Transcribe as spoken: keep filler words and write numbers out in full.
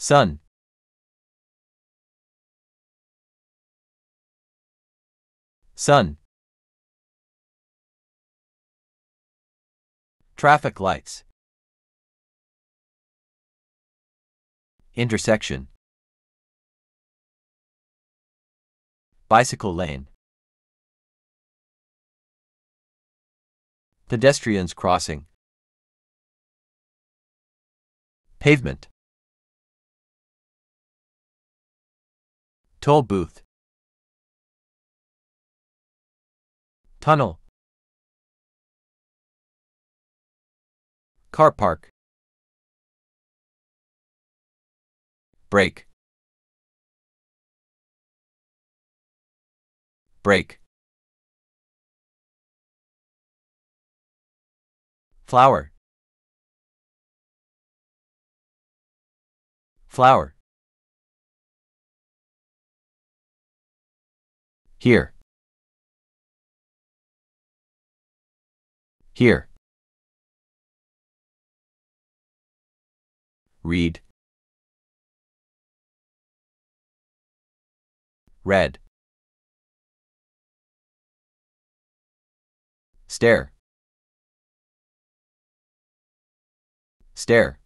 Sun. Sun. Traffic lights. Intersection. Bicycle lane. Pedestrians crossing. Pavement. Toll booth. Tunnel. Car park. Break. Break. Flower. Flower. Here. Here. Read. Red. Stare. Stare.